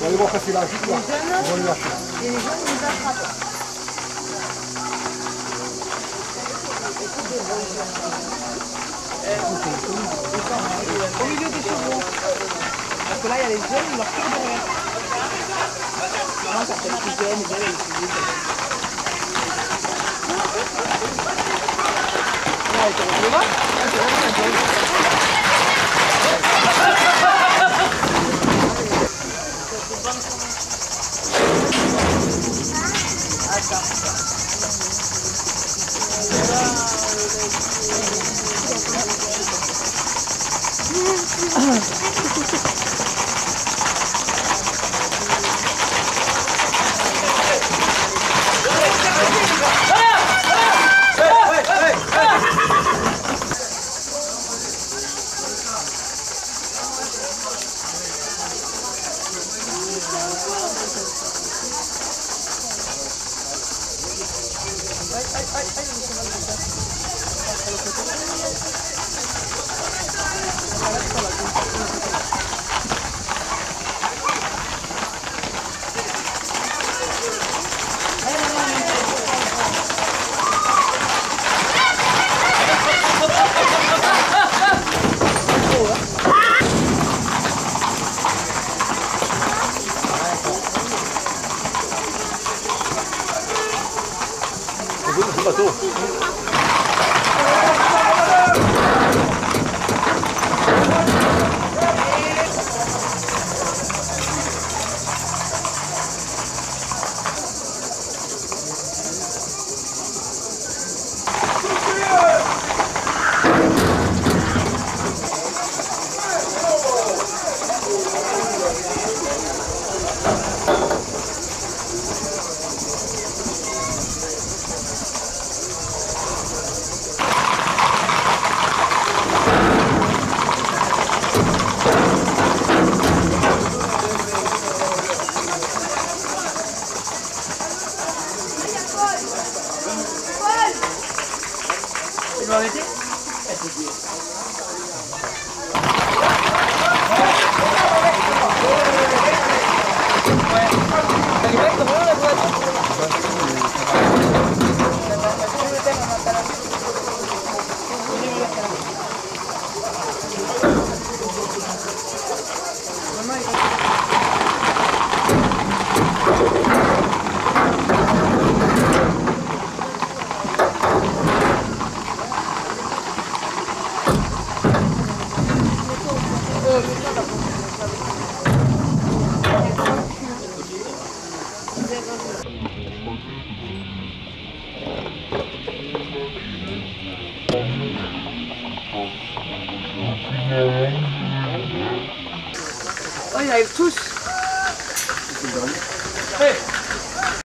On va aller voir passer là, juste là. Ils vont lui lâcher. Et les jeunes, ils nous attrapent. Au milieu des chevaux. Parce que là, il y a les jeunes, ils leur tirent derrière. Non, ça fait plus jeune, et elle est plus vieille. Là, elle est revenue là. C'est bateau. Tu veux arrêter? Oh, ils arrivent tous. Hey.